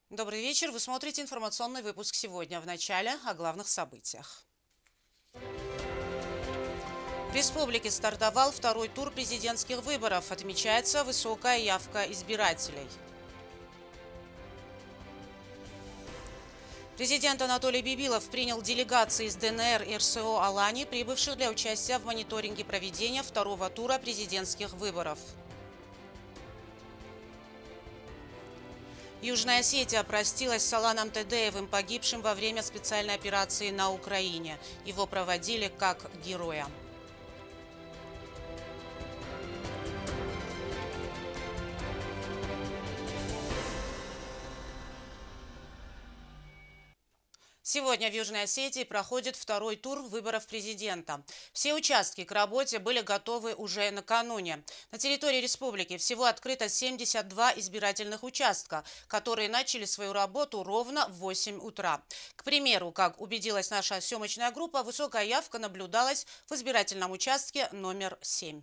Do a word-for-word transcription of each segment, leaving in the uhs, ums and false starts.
Добрый вечер. Вы смотрите информационный выпуск сегодня. В начале о главных событиях. В республике стартовал второй тур президентских выборов. Отмечается высокая явка избирателей. Президент Анатолий Бибилов принял делегации из ДНР и РСО Алании, прибывших для участия в мониторинге проведения второго тура президентских выборов. Южная Осетия простилась с Аланом Тедеевым, погибшим во время специальной операции на Украине. Его проводили как героя. Сегодня в Южной Осетии проходит второй тур выборов президента. Все участки к работе были готовы уже накануне. На территории республики всего открыто семьдесят два избирательных участка, которые начали свою работу ровно в восемь утра. К примеру, как убедилась наша съемочная группа, высокая явка наблюдалась в избирательном участке номер семь.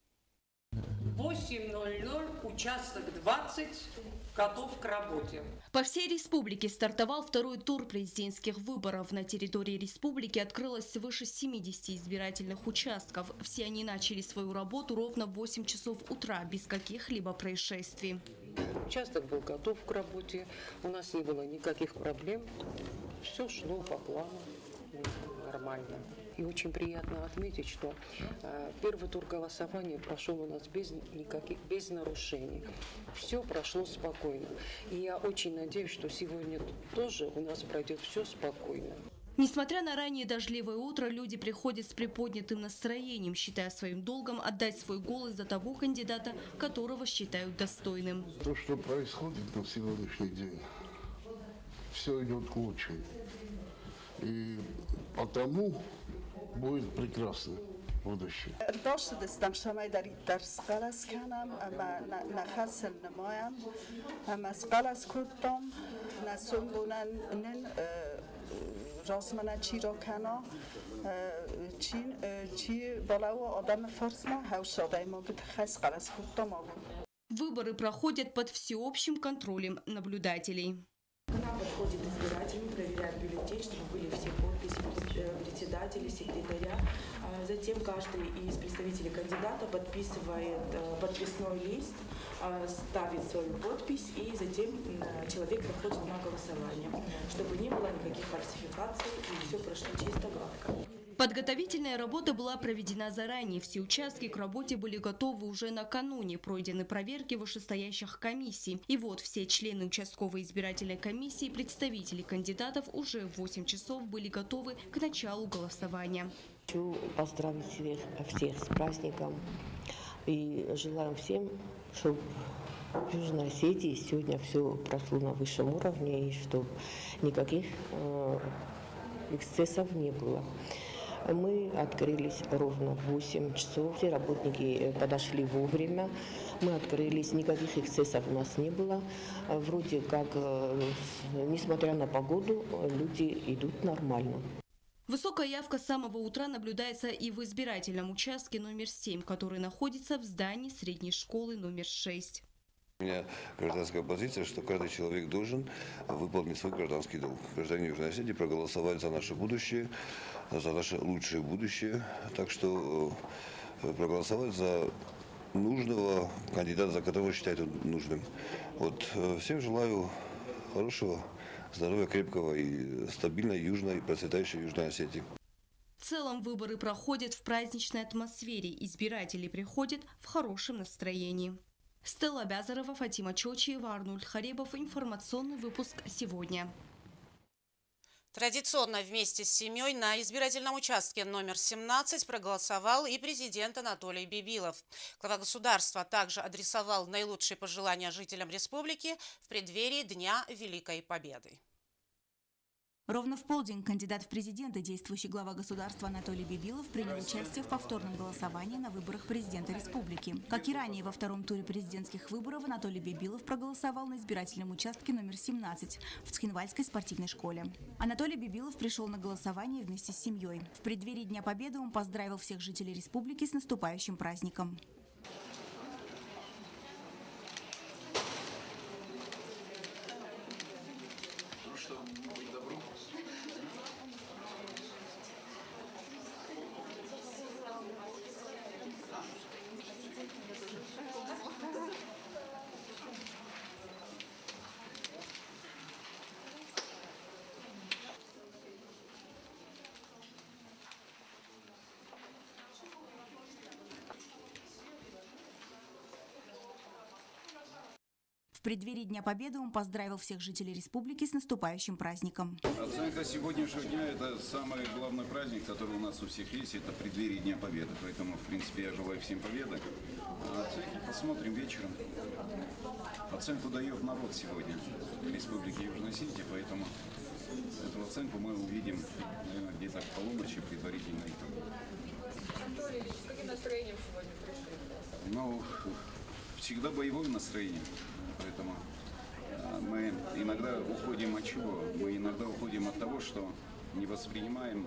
восемь ноль ноль, участок двадцать, готов к работе. По всей республике стартовал второй тур президентских выборов. На территории республики открылось свыше семидесяти избирательных участков. Все они начали свою работу ровно в восемь часов утра, без каких-либо происшествий. Участок был готов к работе, у нас не было никаких проблем, все шло по плану нормально. И очень приятно отметить, что э, первый тур голосования прошел у нас без никаких, без нарушений. Все прошло спокойно. И я очень надеюсь, что сегодня тоже у нас пройдет все спокойно. Несмотря на раннее дождливое утро, люди приходят с приподнятым настроением, считая своим долгом отдать свой голос за того кандидата, которого считают достойным. То, что происходит на сегодняшний день, все идет к лучшему. И потому будет прекрасно будущее. داشتم شما در درس قلس کنم اما نخست نمایم اما از قلس کردم نسون بونن نن رازمنه چی را کنا چی چی بالاو آدم فرسما هوشاده ما بود خس قلس کردم آبود. Выборы проходят под всеобщим контролем наблюдателей. К нам подходит избиратель, проверяет бюллетень, чтобы были все подписи председателя, секретаря. Затем каждый из представителей кандидата подписывает подписной лист, ставит свою подпись, и затем человек проходит на голосование, чтобы не было никаких фальсификаций и все прошло чисто, гладко. Подготовительная работа была проведена заранее. Все участки к работе были готовы уже накануне. Пройдены проверки вышестоящих комиссий. И вот все члены участковой избирательной комиссии и представители кандидатов уже в восемь часов были готовы к началу голосования. Хочу поздравить всех, всех с праздником и желаем всем, чтобы в Южной Осетии сегодня все прошло на высшем уровне и чтобы никаких э, эксцессов не было. Мы открылись ровно в восемь часов, все работники подошли вовремя, мы открылись, никаких эксцессов у нас не было. Вроде как, несмотря на погоду, люди идут нормально. Высокая явка с самого утра наблюдается и в избирательном участке номер семь, который находится в здании средней школы номер шесть. У меня гражданская позиция, что каждый человек должен выполнить свой гражданский долг. Граждане Южной Осетии проголосовать за наше будущее, за наше лучшее будущее. Так что проголосовать за нужного кандидата, за которого считают нужным. Вот, всем желаю хорошего здоровья, крепкого и стабильной южной, процветающей Южной Осетии. В целом выборы проходят в праздничной атмосфере. Избиратели приходят в хорошем настроении. Стелла Бязарова, Фатима Чочиева, Арнольд Харибов. Информационный выпуск сегодня. Традиционно вместе с семьей на избирательном участке номер семнадцать проголосовал и президент Анатолий Бибилов. Глава государства также адресовал наилучшие пожелания жителям республики в преддверии Дня Великой Победы. Ровно в полдень кандидат в президенты, действующий глава государства Анатолий Бибилов, принял участие в повторном голосовании на выборах президента республики. Как и ранее, во втором туре президентских выборов Анатолий Бибилов проголосовал на избирательном участке номер семнадцать в Цхинвальской спортивной школе. Анатолий Бибилов пришел на голосование вместе с семьей. В преддверии Дня Победы он поздравил всех жителей республики с наступающим праздником. В преддверии Дня Победы он поздравил всех жителей республики с наступающим праздником. Оценка сегодняшнего дня – это самый главный праздник, который у нас у всех есть, это преддверие Дня Победы. Поэтому, в принципе, я желаю всем победы. А оценки посмотрим вечером. Оценку дает народ сегодня в Республике Южная Осетия, поэтому эту оценку мы увидим, наверное, где-то к полуночи предварительно. Анатолий Ильич, с каким настроением сегодня пришли? Ну, всегда боевое настроение, поэтому мы иногда уходим от чего? Мы иногда уходим от того, что не воспринимаем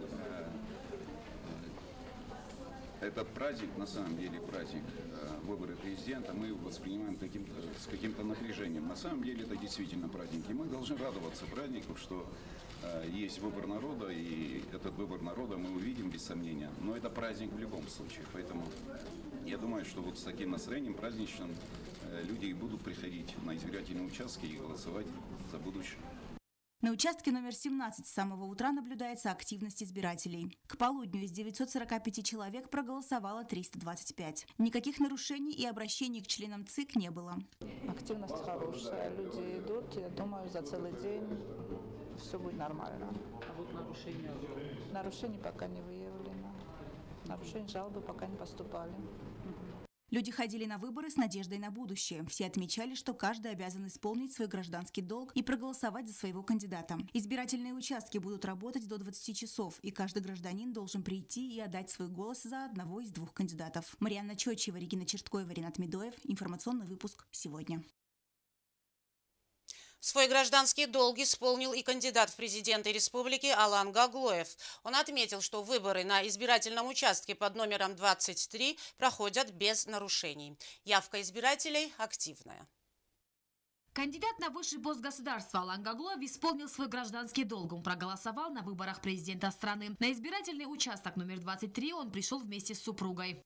этот праздник, на самом деле праздник выборы президента, мы его воспринимаем каким-то, с каким-то напряжением. На самом деле это действительно праздник, и мы должны радоваться празднику, что э, есть выбор народа, и этот выбор народа мы увидим без сомнения. Но это праздник в любом случае, поэтому я думаю, что вот с таким настроением праздничным э, люди и будут приходить на избирательные участки и голосовать за будущее. На участке номер семнадцать с самого утра наблюдается активность избирателей. К полудню из девятисот сорока пяти человек проголосовало триста двадцать пять. Никаких нарушений и обращений к членам ЦИК не было. Активность хорошая, люди идут, я думаю, за целый день все будет нормально. А вот нарушения? Нарушений пока не выявлено. Нарушений, жалобы пока не поступали. Люди ходили на выборы с надеждой на будущее. Все отмечали, что каждый обязан исполнить свой гражданский долг и проголосовать за своего кандидата. Избирательные участки будут работать до двадцати часов, и каждый гражданин должен прийти и отдать свой голос за одного из двух кандидатов. Марианна Чочева, Регина Черткоева, Ренат Медоев. Информационный выпуск сегодня. Свой гражданский долг исполнил и кандидат в президенты республики Алан Гаглоев. Он отметил, что выборы на избирательном участке под номером двадцать три проходят без нарушений. Явка избирателей активная. Кандидат на высший пост государства Алан Гаглоев исполнил свой гражданский долг. Он проголосовал на выборах президента страны. На избирательный участок номер двадцать три он пришел вместе с супругой.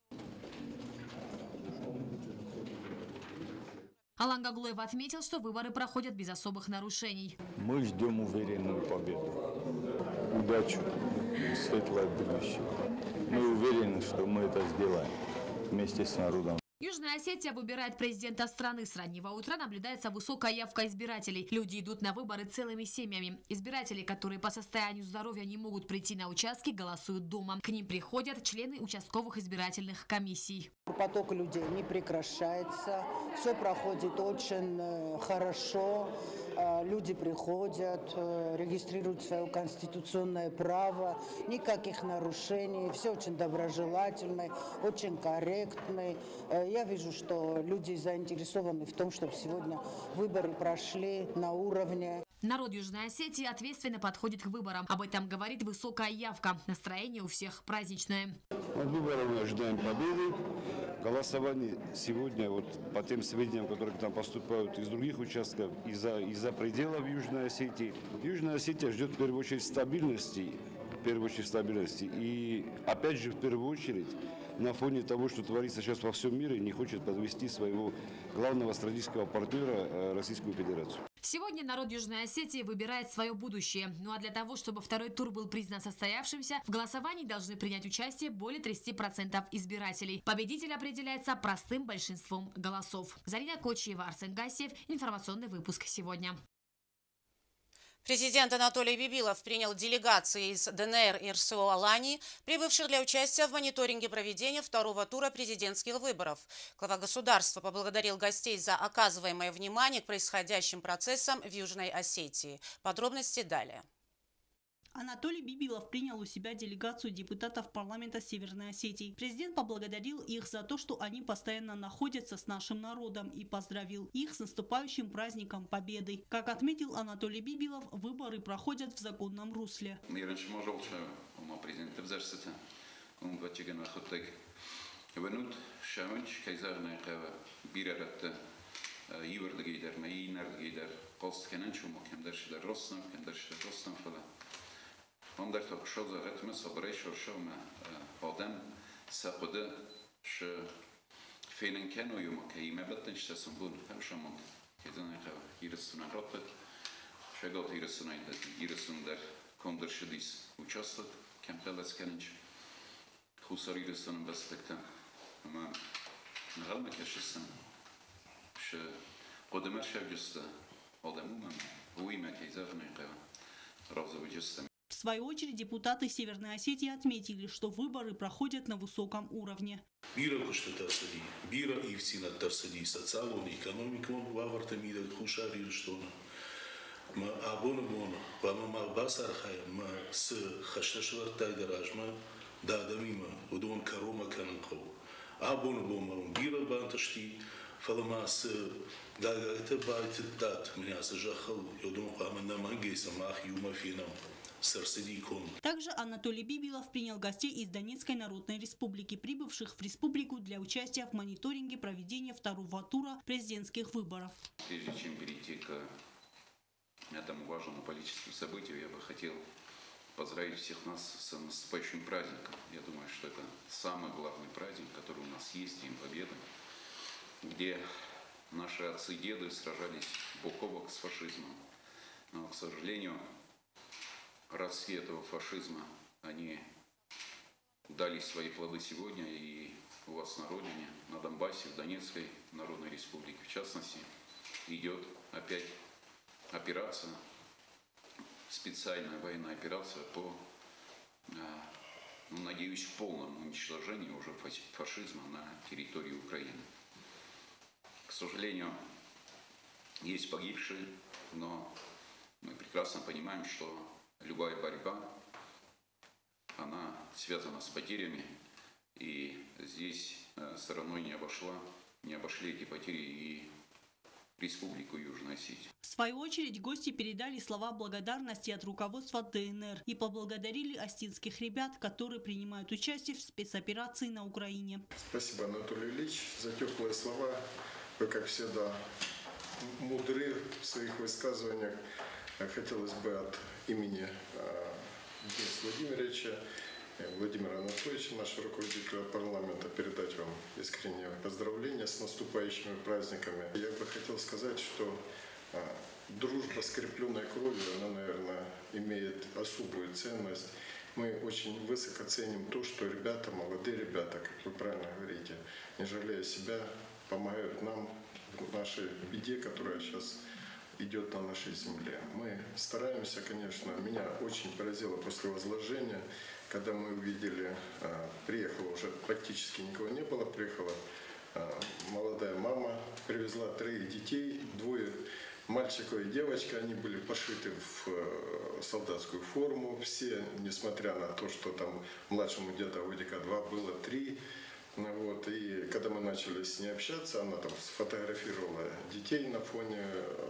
Алан Гаглоев отметил, что выборы проходят без особых нарушений. Мы ждем уверенную победу, удачу и светлое будущее. Мы уверены, что мы это сделаем вместе с народом. Южная Осетия выбирает президента страны. С раннего утра наблюдается высокая явка избирателей. Люди идут на выборы целыми семьями. Избиратели, которые по состоянию здоровья не могут прийти на участки, голосуют дома. К ним приходят члены участковых избирательных комиссий. Поток людей не прекращается. Все проходит очень хорошо. Люди приходят, регистрируют свое конституционное право. Никаких нарушений. Все очень доброжелательно, очень корректно. Я вижу, что люди заинтересованы в том, чтобы сегодня выборы прошли на уровне. Народ Южной Осетии ответственно подходит к выборам. Об этом говорит высокая явка. Настроение у всех праздничное. От выборов мы ожидаем победы. Голосование сегодня, вот по тем сведениям, которые к нам поступают из других участков, из-за из-за пределов Южной Осетии. Южная Осетия ждет в первую очередь стабильности. В первую очередь стабильности. И опять же, в первую очередь, на фоне того, что творится сейчас во всем мире, не хочет подвести своего главного стратегического партнера Российскую Федерацию. Сегодня народ Южной Осетии выбирает свое будущее. Ну а для того, чтобы второй тур был признан состоявшимся, в голосовании должны принять участие более тридцати процентов избирателей. Победитель определяется простым большинством голосов. Зарина Кочиева, Арсен Гасиев. Информационный выпуск сегодня. Президент Анатолий Бибилов принял делегации из ДНР и РСО Алании, прибывших для участия в мониторинге проведения второго тура президентских выборов. Глава государства поблагодарил гостей за оказываемое внимание к происходящим процессам в Южной Осетии. Подробности далее. Анатолий Бибилов принял у себя делегацию депутатов парламента Северной Осетии. Президент поблагодарил их за то, что они постоянно находятся с нашим народом, и поздравил их с наступающим праздником Победы. Как отметил Анатолий Бибилов, выборы проходят в законном русле. هم در تاکشا زغت من صبره شرشا ما آدم سقده ش فعلا كانوا يوم كيما بتنش تسمبون همش من كذا نخوا يرسون رابط شغال يرسون عند يرسون در كندر شديس وشاست كم خلاص كانش خسر يرسون بس تكتم أما نغلم كشسن ش قدمت شب جسته آدمون وی مکیزر نیقه رازو جسته. В свою очередь депутаты Северной Осетии отметили, что выборы проходят на высоком уровне. Бира куштатасади, бира и вцинатасади, социалон, экономикон, вавартамида, хушари, что ма абонабон, вама мабасархай, ма с хашташвартай даражма, дадамима, удон карома кананков. Абонабон, бира банташти, фалама с дагата байт дат, меня сажахал, удон хамана мангейса мах юмафинам. Также Анатолий Бибилов принял гостей из Донецкой Народной Республики, прибывших в республику для участия в мониторинге проведения второго тура президентских выборов. Прежде чем перейти к этому важному политическому событию, я бы хотел поздравить всех нас с наступающим праздником. Я думаю, что это самый главный праздник, который у нас есть, День Победы, где наши отцы и деды сражались бок о бок с фашизмом. Но, к сожалению, расцвет этого фашизма, они дали свои плоды сегодня и у вас на родине, на Донбассе, в Донецкой Народной Республике, в частности, идет опять операция, специальная военная операция по, ну, надеюсь, полному уничтожению уже фашизма на территории Украины. К сожалению, есть погибшие, но мы прекрасно понимаем, что любая борьба, она связана с потерями, и здесь стороной не обошла, не обошли эти потери и Республику Южная Осетия. В свою очередь гости передали слова благодарности от руководства ДНР и поблагодарили остинских ребят, которые принимают участие в спецоперации на Украине. Спасибо, Анатолий Ильич, за теплые слова. Вы, как всегда, мудры в своих высказываниях. Хотелось бы от имени Дениса Владимировича, Владимира Анатольевича, нашего руководителя парламента, передать вам искренние поздравления с наступающими праздниками. Я бы хотел сказать, что дружба, скрепленная кровью, она, наверное, имеет особую ценность. Мы очень высоко ценим то, что ребята, молодые ребята, как вы правильно говорите, не жалея себя, помогают нам в нашей беде, которая сейчас идет на нашей земле. Мы стараемся, конечно, меня очень поразило после возложения, когда мы увидели, приехала уже практически никого не было, приехала молодая мама, привезла троих детей, двое мальчиков и девочка, они были пошиты в солдатскую форму, все, несмотря на то, что там младшему где-то годика два было три. Вот, и когда мы начали с ней общаться, она там сфотографировала детей на фоне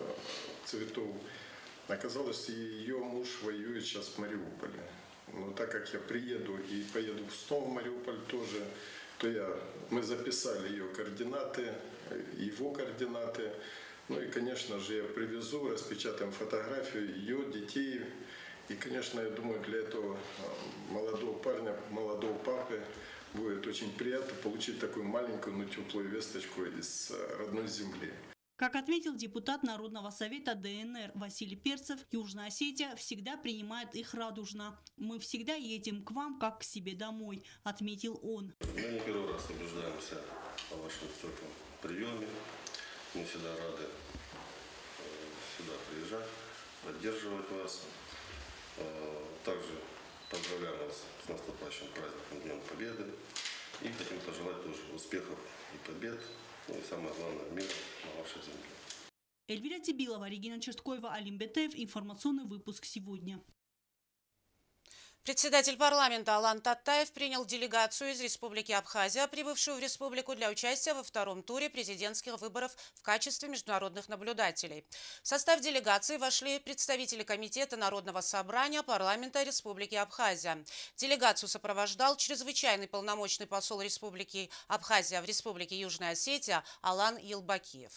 цветов. Оказалось, ее муж воюет сейчас в Мариуполе. Но так как я приеду и поеду снова в Мариуполь тоже, то я, мы записали ее координаты, его координаты. Ну и, конечно же, я привезу, распечатаем фотографию ее, детей. И, конечно, я думаю, для этого молодого парня, молодого папы, будет очень приятно получить такую маленькую, но теплую весточку из родной земли. Как отметил депутат Народного совета ДНР Василий Перцев, Южная Осетия всегда принимает их радужно. Мы всегда едем к вам, как к себе домой, отметил он. Мы не первый раз убеждаемся о вашем теплом приеме. Мы всегда рады сюда приезжать, поддерживать вас. Также поздравляем вас с наступающим праздником Днем Победы и хотим пожелать тоже успехов и побед, ну и самое главное, мира на вашей земле. Эльвира Тибилова, Регина Черткоева, Алим Бетеев. Информационный выпуск сегодня. Председатель парламента Алан Таттаев принял делегацию из Республики Абхазия, прибывшую в республику для участия во втором туре президентских выборов в качестве международных наблюдателей. В состав делегации вошли представители Комитета Народного собрания парламента Республики Абхазия. Делегацию сопровождал чрезвычайный полномочный посол Республики Абхазия в Республике Южная Осетия Алан Елбакиев.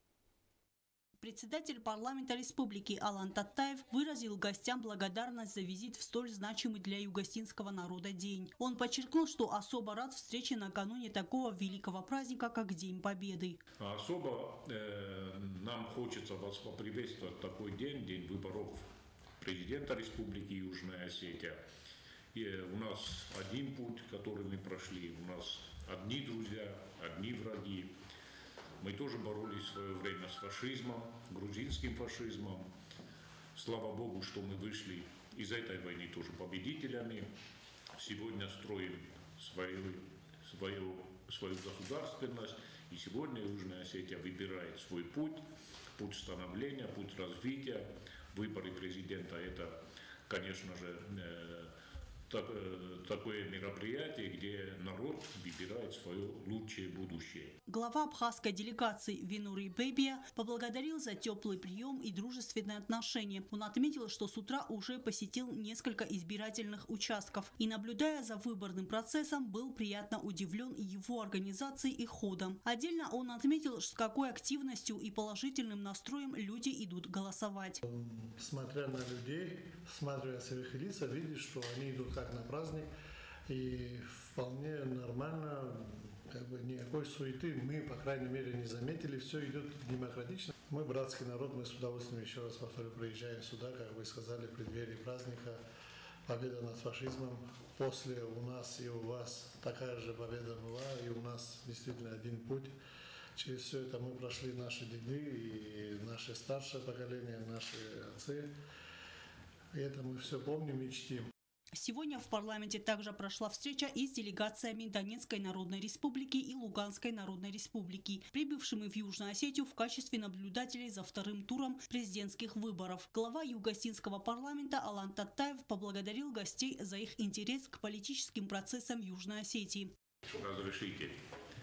Председатель парламента республики Алан Таттаев выразил гостям благодарность за визит в столь значимый для югостинского народа день. Он подчеркнул, что особо рад встрече накануне такого великого праздника, как День Победы. Особо э, нам хочется вас поприветствовать в такой день, день выборов президента Республики Южная Осетия. И у нас один путь, который мы прошли, у нас одни друзья, одни враги. Мы тоже боролись в свое время с фашизмом, грузинским фашизмом. Слава Богу, что мы вышли из этой войны тоже победителями. Сегодня строим свою, свою, свою государственность. И сегодня Южная Осетия выбирает свой путь, путь становления, путь развития. Выборы президента – это, конечно же, так, такое мероприятие, где народ выбирает свое лучшее будущее. Глава абхазской делегации Винури Бэбия поблагодарил за теплый прием и дружественные отношения. Он отметил, что с утра уже посетил несколько избирательных участков и, наблюдая за выборным процессом, был приятно удивлен его организацией и ходом. Отдельно он отметил, с какой активностью и положительным настроем люди идут голосовать. Смотря на людей, смотря с их лица, видишь, что они идут как на праздник, и вполне нормально, как бы никакой суеты мы, по крайней мере, не заметили, все идет демократично. Мы братский народ, мы с удовольствием, еще раз повторю, приезжаем сюда, как вы сказали, в преддверии праздника, победа над фашизмом. После у нас и у вас такая же победа была, и у нас действительно один путь. Через все это мы прошли, наши деды и наше старшее поколение, наши отцы. И это мы все помним и чтим. Сегодня в парламенте также прошла встреча и с делегациями Донецкой Народной Республики и Луганской Народной Республики, прибывшими в Южную Осетию в качестве наблюдателей за вторым туром президентских выборов. Глава Юго-Осетинского парламента Алан Таттаев поблагодарил гостей за их интерес к политическим процессам Южной Осетии. Разрешите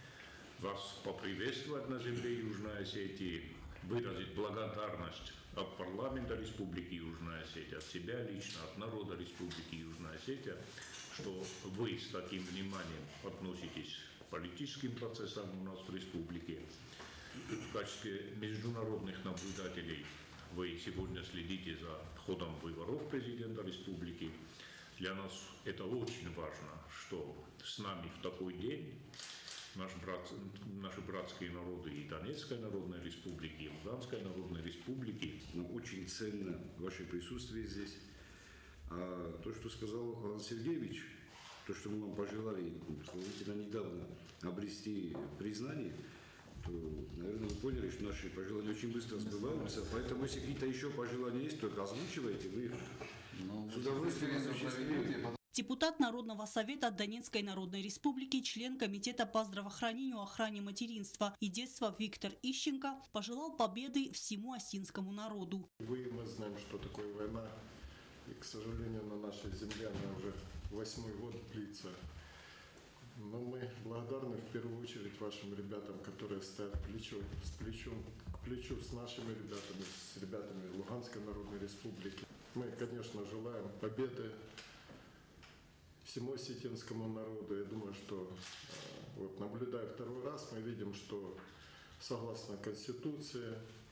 вас поприветствовать на земле Южной Осетии, выразить благодарность от парламента Республики Южная Осетия, от себя лично, от народа Республики Южная Осетия, что вы с таким вниманием относитесь к политическим процессам у нас в республике. В качестве международных наблюдателей вы сегодня следите за ходом выборов президента республики. Для нас это очень важно, что с нами в такой день Наш брат, наши братские народы и Донецкой Народной Республики, и Луганской Народной Республики. Нам очень ценно ваше присутствие здесь. А то, что сказал Алан Сергеевич, то, что мы вам пожелали сравнительно недавно обрести признание, то, наверное, вы поняли, что наши пожелания очень быстро сбываются. Поэтому, если какие-то еще пожелания есть, только озвучивайте, вы их с удовольствием осуществите. Депутат Народного совета Донецкой Народной Республики, член Комитета по здравоохранению, охране материнства и детства Виктор Ищенко пожелал победы всему осетинскому народу. Вы, мы знаем, что такое война, и, к сожалению, на нашей земле она уже восьмой год длится. Но мы благодарны в первую очередь вашим ребятам, которые стоят плечо, с плечом к плечу с нашими ребятами, с ребятами Луганской Народной Республики. Мы, конечно, желаем победы всему осетинскому народу. Я думаю, что вот, наблюдая второй раз, мы видим, что согласно Конституции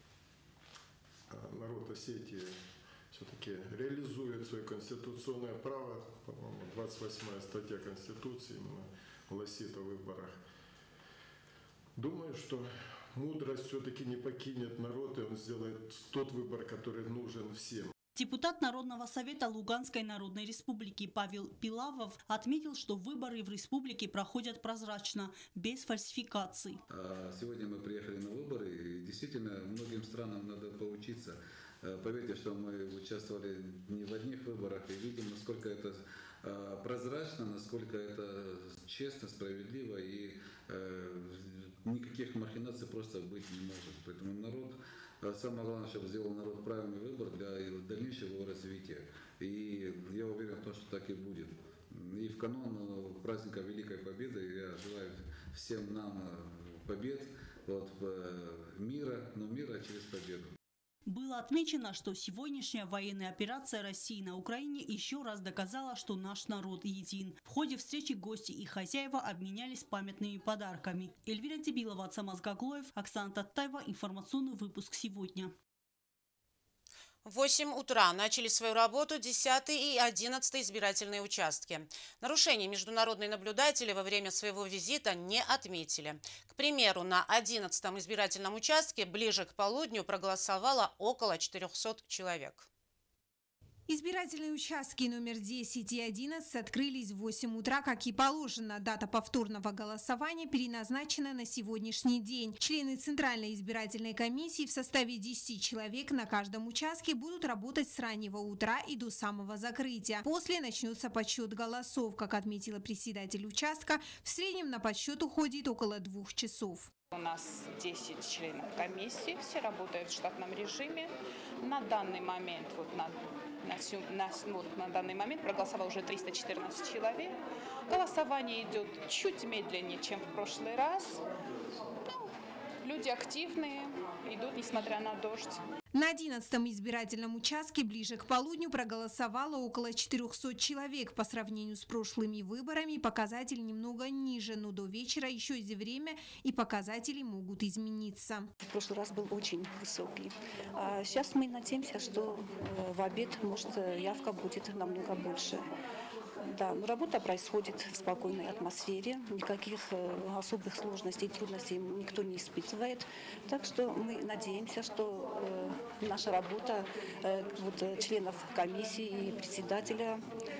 народ Осетии все-таки реализует свое конституционное право, по-моему, двадцать восьмая статья Конституции именно гласит о выборах. Думаю, что мудрость все-таки не покинет народ, и он сделает тот выбор, который нужен всем. Депутат Народного совета Луганской Народной Республики Павел Пилавов отметил, что выборы в республике проходят прозрачно, без фальсификаций. Сегодня мы приехали на выборы, и действительно многим странам надо поучиться. Поверьте, что мы участвовали не в одних выборах и видим, насколько это прозрачно, насколько это честно, справедливо, и никаких махинаций просто быть не может. Поэтому народ... Самое главное, чтобы сделал народ правильный выбор для дальнейшего его развития. И я уверен в том, что так и будет. И в канун праздника Великой Победы я желаю всем нам побед, вот, мира, но мира через победу. Было отмечено, что сегодняшняя военная операция России на Украине еще раз доказала, что наш народ един. В ходе встречи гости и хозяева обменялись памятными подарками. Эльвира Тибилова, Самаз Гаглоев, Оксана Таттаева. Информационный выпуск сегодня. В восемь утра начали свою работу десятый и одиннадцатый избирательные участки. Нарушений международные наблюдатели во время своего визита не отметили. К примеру, на одиннадцатом избирательном участке ближе к полудню проголосовало около четырёхсот человек. Избирательные участки номер десять и одиннадцать открылись в восемь утра, как и положено. Дата повторного голосования переназначена на сегодняшний день. Члены Центральной избирательной комиссии в составе десяти человек на каждом участке будут работать с раннего утра и до самого закрытия. После начнется подсчет голосов. Как отметила председатель участка, в среднем на подсчет уходит около двух часов. У нас десять членов комиссии, все работают в штатном режиме. На данный момент, вот на, на, на, вот на данный момент проголосовало уже триста четырнадцать человек. Голосование идет чуть медленнее, чем в прошлый раз. Ну, люди активные, идут, несмотря на дождь. На одиннадцатом избирательном участке ближе к полудню проголосовало около четырёхсот человек. По сравнению с прошлыми выборами показатель немного ниже, но до вечера еще есть время и показатели могут измениться. В прошлый раз был очень высокий. А сейчас мы надеемся, что в обед, может, явка будет намного больше. Да, работа происходит в спокойной атмосфере, никаких особых сложностей, трудностей никто не испытывает. Так что мы надеемся, что э, наша работа, э, вот, членов комиссии и председателя,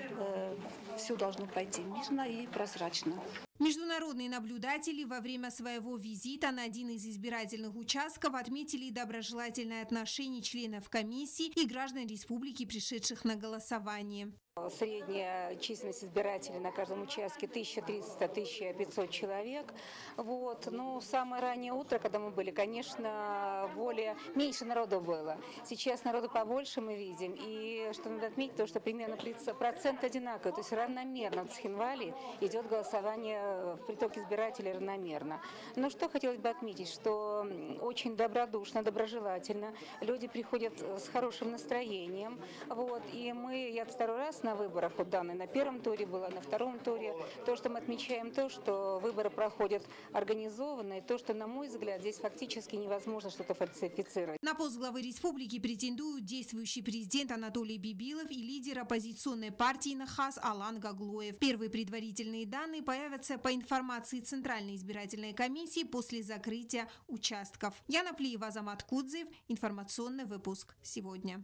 э, все должно пройти мирно и прозрачно. Международные наблюдатели во время своего визита на один из избирательных участков отметили доброжелательное отношение членов комиссии и граждан республики, пришедших на голосование. Средняя численность избирателей на каждом участке тысяча триста — тысяча пятьсот человек. Вот. Но самое раннее утро, когда мы были, конечно, более меньше народу было. Сейчас народу побольше мы видим. И что надо отметить, то, что примерно процент одинаковый, то есть равномерно в Цхинвале идет голосование в приток избирателей равномерно. Но что хотелось бы отметить, что очень добродушно, доброжелательно. Люди приходят с хорошим настроением. Вот. И мы, я второй раз на выборах, вот данные на первом туре было, на втором туре, то, что мы отмечаем, то, что выборы проходят организованно, и то, что, на мой взгляд, здесь фактически невозможно что-то фальсифицировать. На пост главы республики претендуют действующий президент Анатолий Бибилов и лидер оппозиционной партии НАХАС Алан Гаглоев. Первые предварительные данные появятся по информации Центральной избирательной комиссии после закрытия участков. Яна Плиева, Азамат Кудзев. Информационный выпуск сегодня.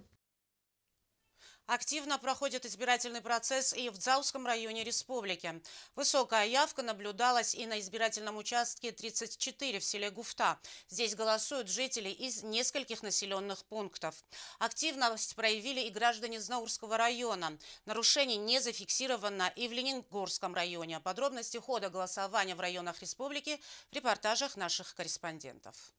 Активно проходит избирательный процесс и в Дзауском районе республики. Высокая явка наблюдалась и на избирательном участке тридцать четыре в селе Гуфта. Здесь голосуют жители из нескольких населенных пунктов. Активность проявили и граждане Знаурского района. Нарушений не зафиксировано и в Лениногорском районе. Подробности хода голосования в районах республики в репортажах наших корреспондентов.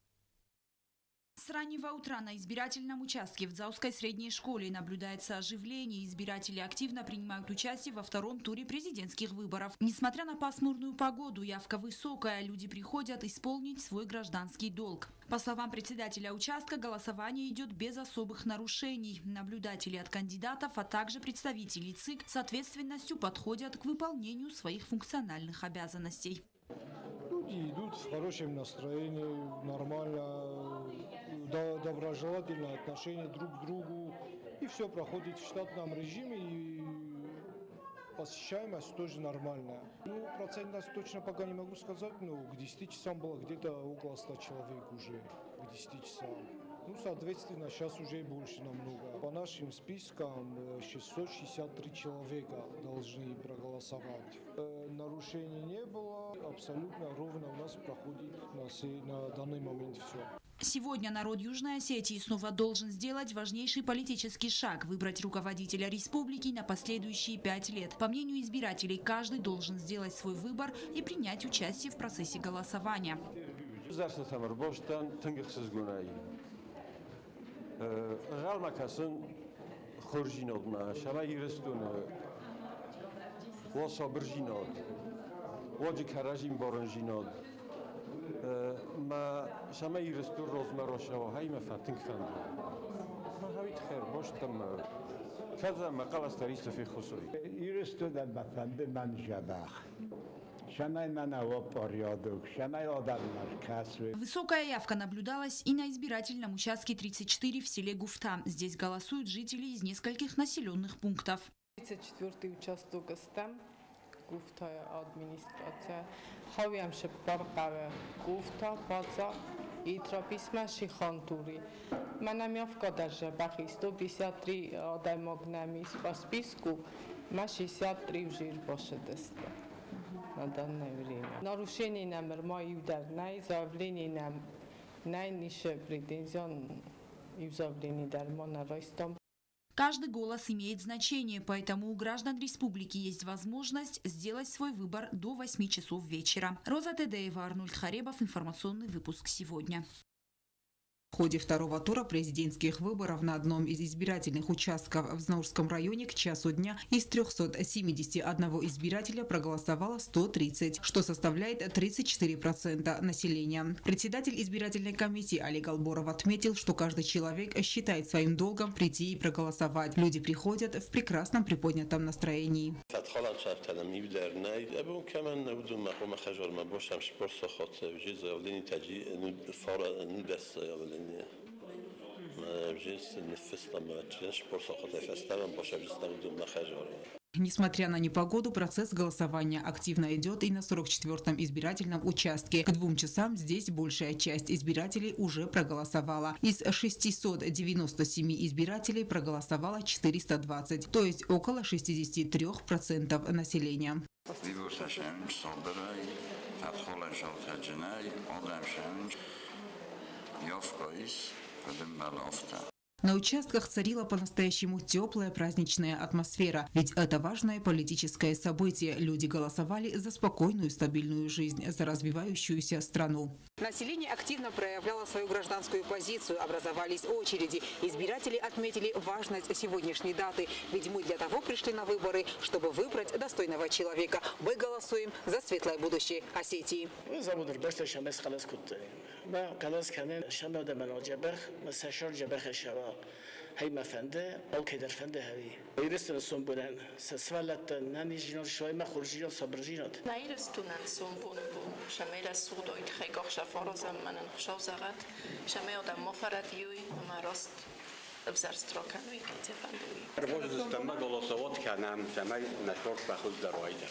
С раннего утра на избирательном участке в Дзаусской средней школе наблюдается оживление. Избиратели активно принимают участие во втором туре президентских выборов. Несмотря на пасмурную погоду, явка высокая. Люди приходят исполнить свой гражданский долг. По словам председателя участка, голосование идет без особых нарушений. Наблюдатели от кандидатов, а также представители ЦИК с ответственностью подходят к выполнению своих функциональных обязанностей. Люди идут в хорошем настроении, нормально, доброжелательное отношение друг к другу. И все проходит в штатном режиме, и посещаемость тоже нормальная. Ну, процентность точно пока не могу сказать, но к десяти часам было где-то около ста человек уже, к десяти часам. Ну, соответственно, сейчас уже больше намного. По нашим спискам шестьсот шестьдесят три человека должны проголосовать. Э, нарушений не было, абсолютно ровно у нас проходит на, на данный момент все. Сегодня народ Южной Осетии снова должен сделать важнейший политический шаг – выбрать руководителя республики на последующие пять лет. По мнению избирателей, каждый должен сделать свой выбор и принять участие в процессе голосования. ما شما يرستو روزمره شواهی مفتنگ فندو ما هویت خیر باش تم كذا مقال استريست في خصوصي يرستو در مفند من جبخ شما من هوا порядок شما آدم مرکز. Высокая явка наблюдалась и на избирательном участке тридцать четыре в селе Гуфта. Здесь голосуют жители из нескольких населенных пунктов. тридцать четвёртый участок Гастам, Гуфта администрация. Хавиам шепаркаве Гуфта, База, и трописмаши хонтури. Манамевка даже бахи сто пятьдесят три адамогнамис по списку, ма шестьдесят три в Жирбошедеста на данное время. Нарушение номер мой удар, най заявление нам, най-низшая претензия и заявление дармона ростом. Каждый голос имеет значение, поэтому у граждан республики есть возможность сделать свой выбор до восьми часов вечера. Роза Тедеева, Арнольд Харебов. Информационный выпуск сегодня. В ходе второго тура президентских выборов на одном из избирательных участков в Знаурском районе к часу дня из трёхсот семидесяти одного избирателя проголосовало сто тридцать, что составляет тридцать четыре процента населения. Председатель избирательной комиссии Олег Алборов отметил, что каждый человек считает своим долгом прийти и проголосовать. Люди приходят в прекрасном приподнятом настроении. Несмотря на непогоду, процесс голосования активно идет и на сорок четвёртом избирательном участке. К двум часам здесь большая часть избирателей уже проголосовала. Из шестисот девяноста семи избирателей проголосовало четыреста двадцать, то есть около шестидесяти трёх процентов населения. На участках царила по-настоящему теплая праздничная атмосфера, ведь это важное политическое событие. Люди голосовали за спокойную, стабильную жизнь, за развивающуюся страну. Население активно проявляло свою гражданскую позицию, образовались очереди. Избиратели отметили важность сегодняшней даты, ведь мы для того пришли на выборы, чтобы выбрать достойного человека. Мы голосуем за светлое будущее Осетии. هی مفنده آل که در فنده هایی. ایرستن سومبونن سسوالت نانیجینال شوی ما خورجیال صبرجینات. نایرستونن سومبون بون شمیر سودویت خیلی شفارزم منن خشاوزرد شمیر آدم مفردیوی ما راست ابزارستراکنوی که تفندوی. روز دستمه голосовать کنم شمیر نشور بخود دروایده.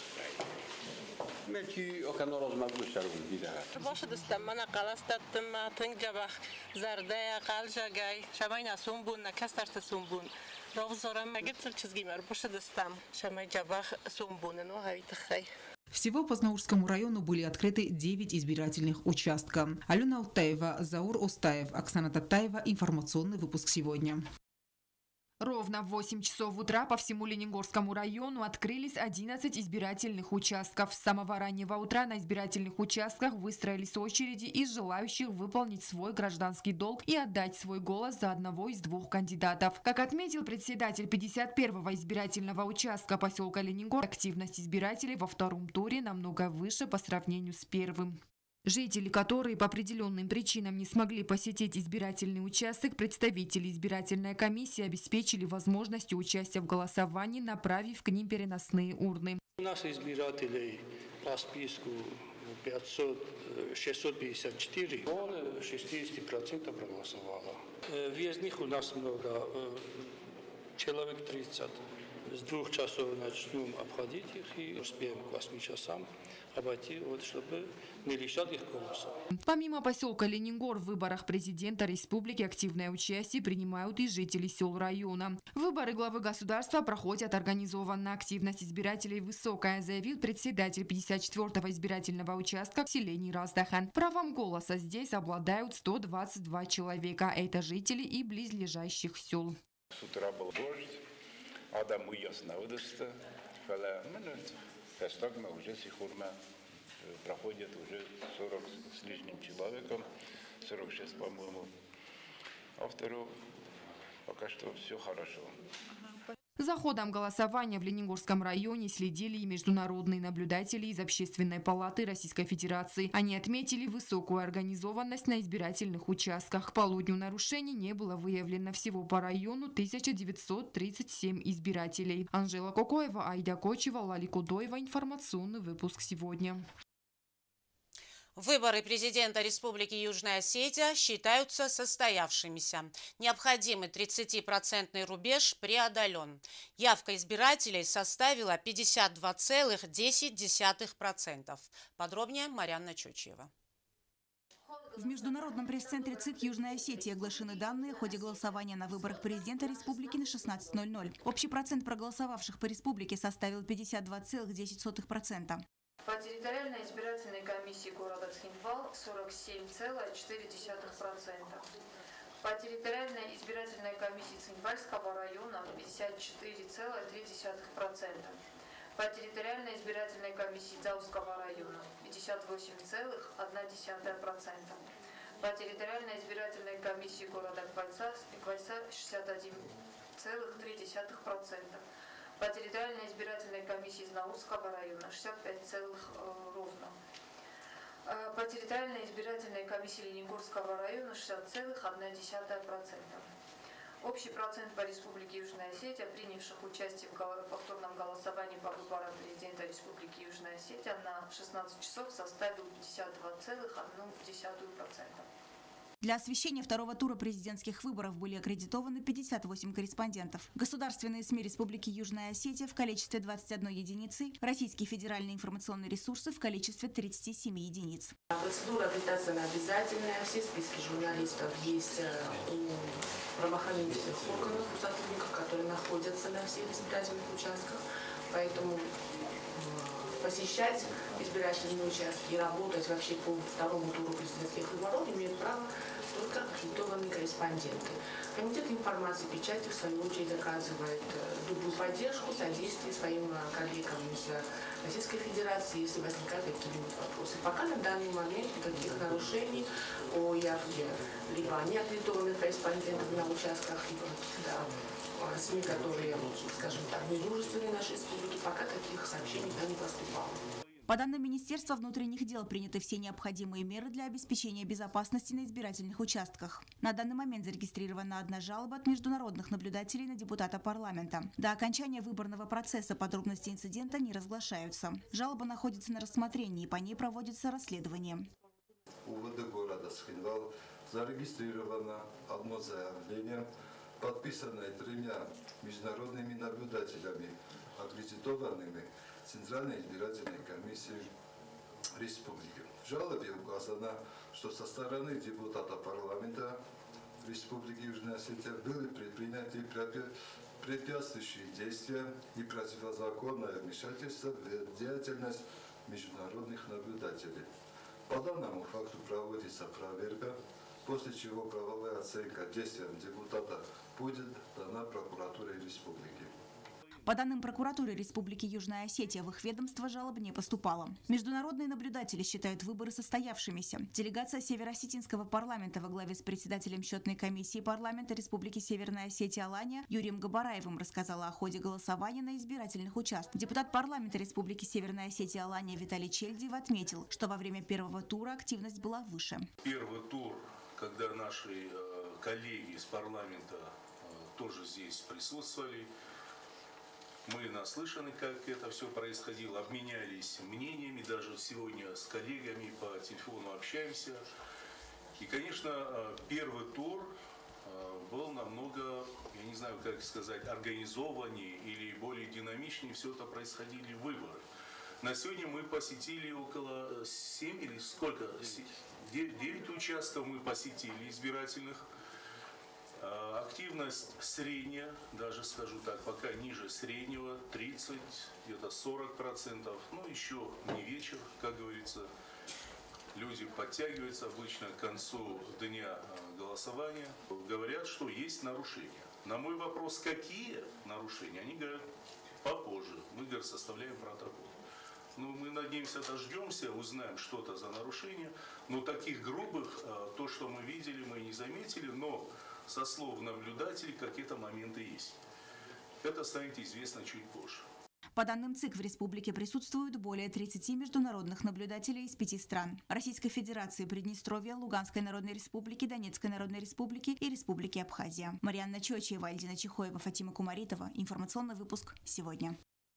ملکی اکنون روز مبلغ شروع دیده. باشه دستم من قلاستم ما تنگ جبخ زرده قلجگای شمای نسوم بون نکستر تسوم بون روزارم مگه تل چیزی مر باشه دستم شمای جبخ سوم بون نو هایی تخی. Всего по Знаурскому району были открыты девять избирательных участков. Алена Алтаева, Заур Остаев, Оксана Татаева. Информационный выпуск сегодня. Ровно в восемь часов утра по всему Лениногорскому району открылись одиннадцать избирательных участков. С самого раннего утра на избирательных участках выстроились очереди из желающих выполнить свой гражданский долг и отдать свой голос за одного из двух кандидатов. Как отметил председатель пятьдесят первого избирательного участка поселка Лениногор, активность избирателей во втором туре намного выше по сравнению с первым. Жители, которые по определенным причинам не смогли посетить избирательный участок, представители избирательной комиссии обеспечили возможностью участия в голосовании, направив к ним переносные урны. Наши избиратели по списку шестьсот пятьдесят четыре, более шестьдесят процентов проголосовало. Въездных у нас много, человек тридцать. С двух часов начнем обходить их и успеем к восьми часам обойти, вот, чтобы не лишать их голоса. Помимо поселка Лениногор в выборах президента республики активное участие принимают и жители сел района. Выборы главы государства проходят организованно. Активность избирателей высокая, заявил председатель пятьдесят четвёртого избирательного участка в селении Раздахан. Правом голоса здесь обладают сто двадцать два человека. Это жители и близлежащих сел. С утра был дождь. Адам уясно выдаст, фала минут, фестагма уже сихурма проходит уже сорок с лишним человеком, сорок шесть, по-моему. А второе, пока что все хорошо. За ходом голосования в Лениногорском районе следили и международные наблюдатели из Общественной палаты Российской Федерации. Они отметили высокую организованность на избирательных участках. К полудню нарушений не было выявлено. Всего по району тысяча девятьсот тридцать семь избирателей. Анжела Кокоева, Айда Кочева, Лали Кудоева. Информационный выпуск сегодня. Выборы президента Республики Южная Осетия считаются состоявшимися. Необходимый тридцатипроцентный рубеж преодолен. Явка избирателей составила пятьдесят два целых десять десятых процента. Подробнее Марьяна Чучева. В Международном пресс-центре ЦИК Южной Осетии оглашены данные о ходе голосования на выборах президента республики на шестнадцать ноль ноль. Общий процент проголосовавших по республике составил пятьдесят два целых десять сотых процента. По территориальной избирательной комиссии города Цхинвал сорок семь целых четыре десятых процента. По территориальной избирательной комиссии Цинвальского района пятьдесят четыре целых три десятых процента. По территориальной избирательной комиссии Заузского района пятьдесят восемь целых одна десятая процента. По территориальной избирательной комиссии города Квайца шестьдесят один целых три десятых процента. По территориальной избирательной комиссии Знаурского района шестьдесят пять целых ровно. По территориальной избирательной комиссии Лениногорского района шестьдесят целых одна десятая процента. Общий процент по Республике Южная Осетия, принявших участие в повторном голосовании по выборам президента Республики Южная Осетия на шестнадцать часов составил пятьдесят два целых одна десятая процента. Для освещения второго тура президентских выборов были аккредитованы пятьдесят восемь корреспондентов. Государственные СМИ Республики Южная Осетия в количестве двадцати одной единицы, Российские федеральные информационные ресурсы в количестве тридцати семи единиц. Процедура аккредитации обязательная. Все списки журналистов есть у правоохранительных органов, у сотрудников, которые находятся на всех избирательных участках. Поэтому посещать избирательные участки и работать вообще по второму туру президентских выборов имеют право только аккредитованные корреспонденты. Комитет информации и печати, в свою очередь, оказывает любую поддержку, содействие своим коллегам из Российской Федерации, если возникают какие-нибудь вопросы. Пока на данный момент никаких нарушений о явке либо неаккредитованных корреспондентов на участках, либо да, СМИ, которые, скажем так, недружественные нашей республики, пока таких сообщений не поступало. По данным Министерства внутренних дел, приняты все необходимые меры для обеспечения безопасности на избирательных участках. На данный момент зарегистрирована одна жалоба от международных наблюдателей на депутата парламента. До окончания выборного процесса подробности инцидента не разглашаются. Жалоба находится на рассмотрении, по ней проводится расследование. У УВД города Цхинвал зарегистрировано одно заявление, подписанное тремя международными наблюдателями, аккредитованными Центральной избирательной комиссии республики. В жалобе указано, что со стороны депутата парламента Республики Южная Осетия были предприняты препятствующие действия и противозаконное вмешательство в деятельность международных наблюдателей. По данному факту проводится проверка, после чего правовая оценка действиям депутата будет дана прокуратуре республики. По данным прокуратуры Республики Южная Осетия, в их ведомство жалоб не поступало. Международные наблюдатели считают выборы состоявшимися. Делегация Северо-Осетинского парламента во главе с председателем счетной комиссии парламента Республики Северная Осетия Алания Юрием Габараевым рассказала о ходе голосования на избирательных участках. Депутат парламента Республики Северная Осетия Алания Виталий Чельдиев отметил, что во время первого тура активность была выше. Первый тур, когда наши коллеги из парламента тоже здесь присутствовали, мы наслышаны, как это все происходило, обменялись мнениями, даже сегодня с коллегами по телефону общаемся. И, конечно, первый тур был намного, я не знаю, как сказать, организованнее или более динамичнее, все это происходили выборы. На сегодня мы посетили около семи или сколько? девять участков мы посетили избирательных. Активность средняя, даже скажу так, пока ниже среднего, тридцать, где-то сорок процентов. Ну, еще не вечер, как говорится. Люди подтягиваются обычно к концу дня голосования. Говорят, что есть нарушения. На мой вопрос, какие нарушения, они говорят, попозже. Мы, говорят, составляем протокол. Ну, мы надеемся, дождемся, узнаем что-то за нарушение. Но таких грубых, то, что мы видели, мы не заметили, но со слов наблюдателей какие-то моменты есть. Это станет известно чуть позже. По данным ЦИК, в республике присутствуют более тридцати международных наблюдателей из пяти стран – Российской Федерации, Приднестровья, Луганской Народной Республики, Донецкой Народной Республики и Республики Абхазия. Марианна Чочева, Альдина Чихоева, Фатима Кумаритова. Информационный выпуск сегодня.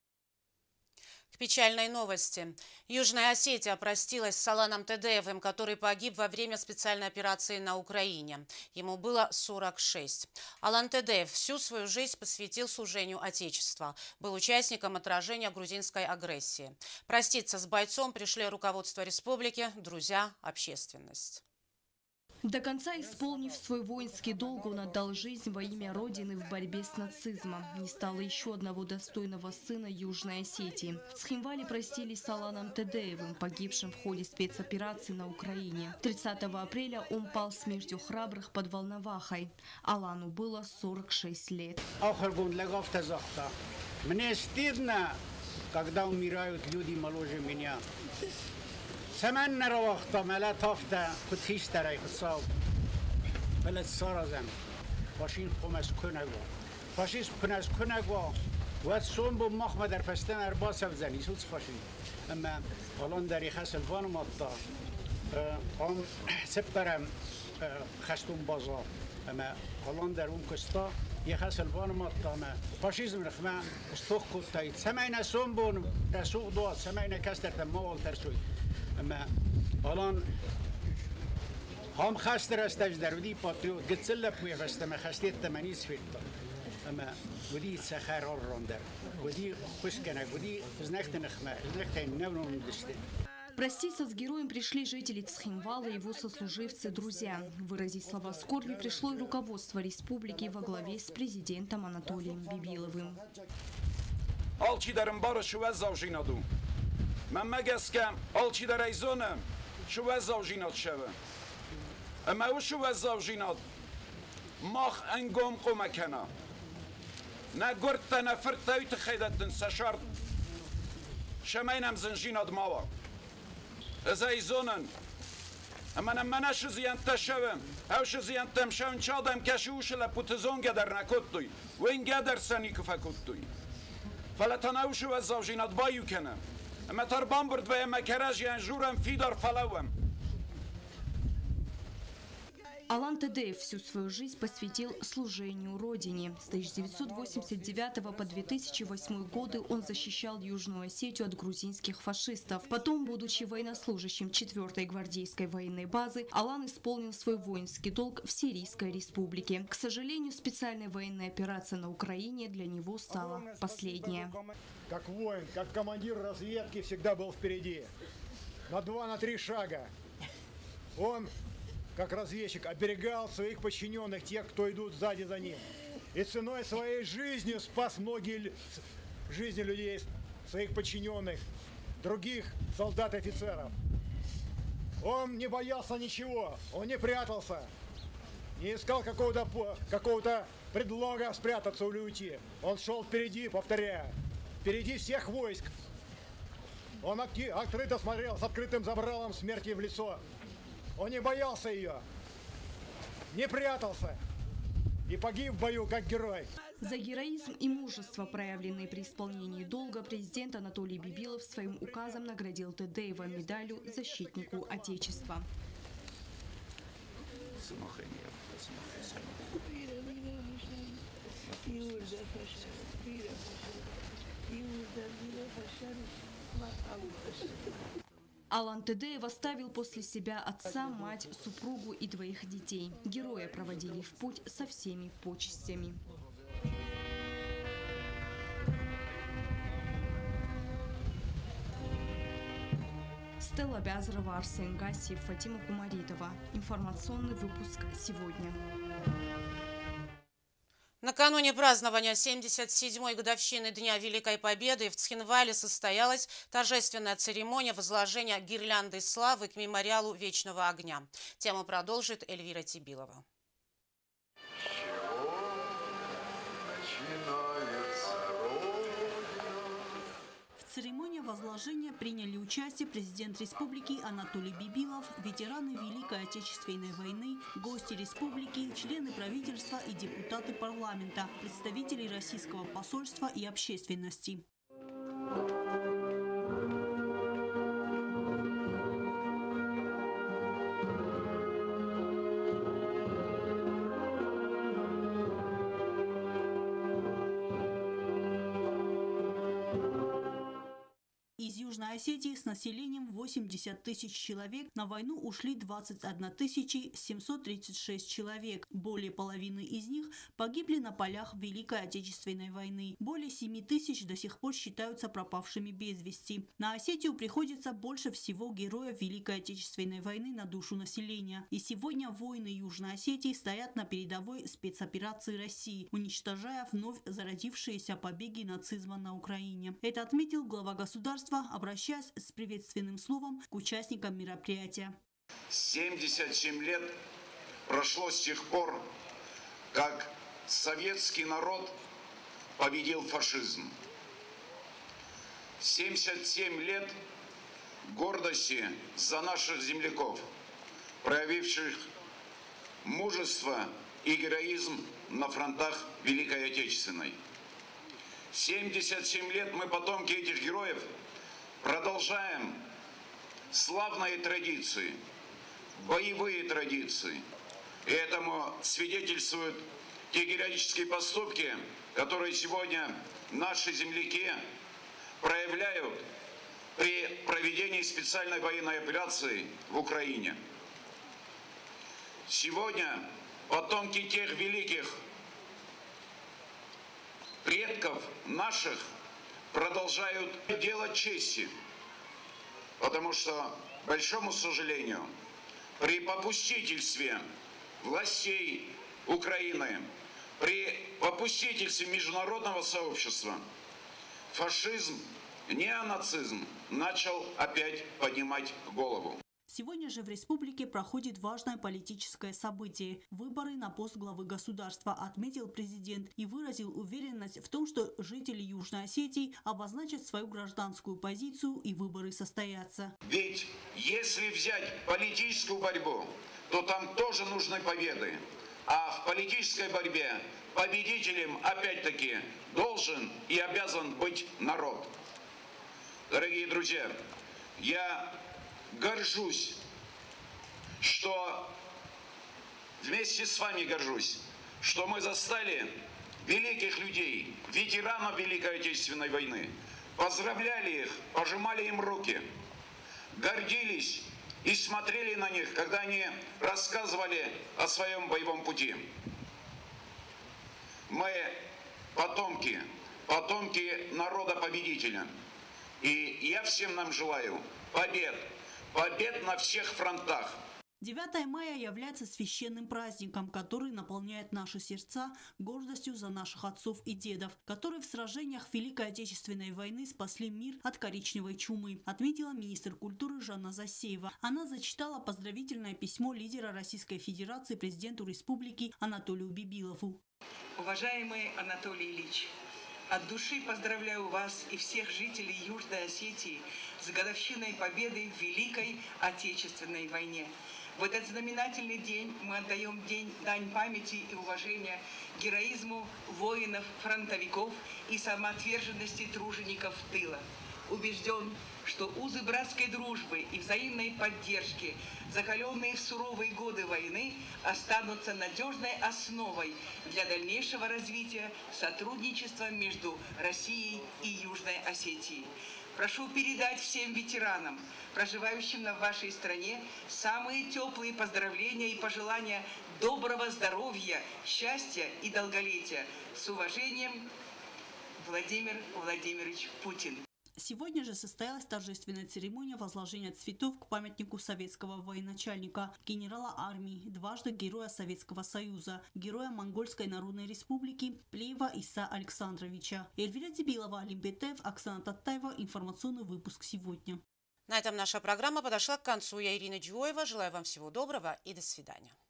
К печальной новости. Южная Осетия простилась с Аланом Тедеевым, который погиб во время специальной операции на Украине. Ему было сорок шесть. Алан Тедеев всю свою жизнь посвятил служению Отечества. Был участником отражения грузинской агрессии. Проститься с бойцом пришли руководство республики, друзья, общественность. До конца исполнив свой воинский долг, он отдал жизнь во имя Родины в борьбе с нацизмом. Не стало еще одного достойного сына Южной Осетии. В Цхинвале простились с Аланом Тедеевым, погибшим в ходе спецоперации на Украине. тридцатого апреля он пал смертью храбрых под Волновахой. Алану было сорок шесть лет. Мне стыдно, когда умирают люди моложе меня. سمن نرواختا ملت هفته خود خیش ترای خصاب بلد سارزم باشین قمش کنگوا باشیش کنش کنگوا و سون بو مخ در فستن ارباس بزنی سوز باشین اما الان در خاص الوان ماتا هم سپرم خستون بازا اما الان در اون کستا یه خاص الوان ماتا اما فاشیزم رخمه استوخ کتایید سمعنا سون بون رسوق دوات سمعنا کستر تموال ترسوی اما الان هم خسته رستش در ودی پاتریوت گتسله پوی فستم خستیت تمنیس فیتا اما ودی سخر راندر ودی خوش کنه ودی زنخت نخمه زنخت نورون دشته. Проститься с героем пришли жители Цхинвала, его сослуживцы, друзья. Выразить слова скорби пришло и руководство республики во главе с президентом Анатолием Бибиловым. من مگسکم آلچی در ایزونم شو وزاو جینات شوه اما او شو وزاو جینات ماخ انگوم قومکنا نه گرد نفر تاویت خیدتن سشارد شمینم زنجینات ماوا از ایزونن اما نمنش زیانت شوم اوش زیانتم شون چادم کشی اوش لپوتزون گدر نکتوی و این گدر سنی کفکتوی فلتان اوش وزاو جینات بایو کنم اما تربان برد و اما کرج янжуром фидор фалауем. Алан Тедеев всю свою жизнь посвятил служению Родине. С тысяча девятьсот восемьдесят девятого по две тысячи восьмой годы он защищал Южную Осетию от грузинских фашистов. Потом, будучи военнослужащим четвёртой гвардейской военной базы, Алан исполнил свой воинский долг в Сирийской республике. К сожалению, специальная военная операция на Украине для него стала последняя. Как воин, как командир разведки всегда был впереди. На два, на три шага. Он, как разведчик, оберегал своих подчиненных, тех, кто идут сзади за ним. И ценой своей жизни спас многие жизни людей, своих подчиненных, других солдат и офицеров. Он не боялся ничего, он не прятался, не искал какого-то какого-то предлога спрятаться или уйти. Он шел впереди, повторяю, впереди всех войск. Он открыто смотрел с открытым забралом смерти в лицо. Он не боялся ее, не прятался и погиб в бою как герой. За героизм и мужество, проявленные при исполнении долга, президент Анатолий Бибилов своим указом наградил Тедеева медалью «Защитнику Отечества». Алан Тедеев оставил после себя отца, мать, супругу и двоих детей. Героя проводили в путь со всеми почестями. Стелла Бязарова, Арсен Гасиев, Фатима Кумаритова. Информационный выпуск сегодня. Накануне празднования семьдесят седьмой годовщины Дня Великой Победы в Цхинвале состоялась торжественная церемония возложения гирлянды славы к мемориалу Вечного огня. Тему продолжит Эльвира Тибилова. В церемонии возложения приняли участие президент республики Анатолий Бибилов, ветераны Великой Отечественной войны, гости республики, члены правительства и депутаты парламента, представители российского посольства и общественности. Из Южной Южной Осетии с населением восемьдесят тысяч человек на войну ушли двадцать одна тысяча семьсот тридцать шесть человек. Более половины из них погибли на полях Великой Отечественной войны. Более семи тысяч до сих пор считаются пропавшими без вести. На Осетию приходится больше всего героев Великой Отечественной войны на душу населения. И сегодня воины Южной Осетии стоят на передовой спецоперации России, уничтожая вновь зародившиеся побеги нацизма на Украине. Это отметил глава государства, обращаясь с приветственным словом к участникам мероприятия. семьдесят семь лет прошло с тех пор, как советский народ победил фашизм. семьдесят семь лет гордости за наших земляков, проявивших мужество и героизм на фронтах Великой Отечественной. семьдесят семь лет мы, потомки этих героев, продолжаем славные традиции, боевые традиции. И этому свидетельствуют те героические поступки, которые сегодня наши земляки проявляют при проведении специальной военной операции в Украине. Сегодня потомки тех великих предков наших продолжают делать чести, потому что, к большому сожалению, при попустительстве властей Украины, при попустительстве международного сообщества фашизм, неонацизм начал опять поднимать голову. Сегодня же в республике проходит важное политическое событие – выборы на пост главы государства, отметил президент и выразил уверенность в том, что жители Южной Осетии обозначат свою гражданскую позицию и выборы состоятся. Ведь если взять политическую борьбу, то там тоже нужны победы. А в политической борьбе победителем опять-таки должен и обязан быть народ. Дорогие друзья, я горжусь, что вместе с вами горжусь, что мы застали великих людей, ветеранов Великой Отечественной войны, поздравляли их, пожимали им руки, гордились и смотрели на них, когда они рассказывали о своем боевом пути. Мы потомки, потомки народа-победителя. И я всем нам желаю побед, побед на всех фронтах. девятое мая является священным праздником, который наполняет наши сердца гордостью за наших отцов и дедов, которые в сражениях Великой Отечественной войны спасли мир от коричневой чумы, отметила министр культуры Жанна Засеева. Она зачитала поздравительное письмо лидера Российской Федерации президенту республики Анатолию Бибилову. Уважаемый Анатолий Ильич, от души поздравляю вас и всех жителей Южной Осетии с годовщиной победы в Великой Отечественной войне. В этот знаменательный день мы отдаем день, дань памяти и уважения героизму воинов-фронтовиков и самоотверженности тружеников тыла. Убежден, что узы братской дружбы и взаимной поддержки, закаленные в суровые годы войны, останутся надежной основой для дальнейшего развития сотрудничества между Россией и Южной Осетией. Прошу передать всем ветеранам, проживающим в вашей стране, самые теплые поздравления и пожелания доброго здоровья, счастья и долголетия. С уважением, Владимир Владимирович Путин. Сегодня же состоялась торжественная церемония возложения цветов к памятнику советского военачальника, генерала армии, дважды Героя Советского Союза, Героя Монгольской Народной Республики Плеева Иса Александровича. Эльвира Дебилова, Алим Бетаев, Оксана Таттаева. Информационный выпуск сегодня. На этом наша программа подошла к концу. Я Ирина Дюоева. Желаю вам всего доброго и до свидания.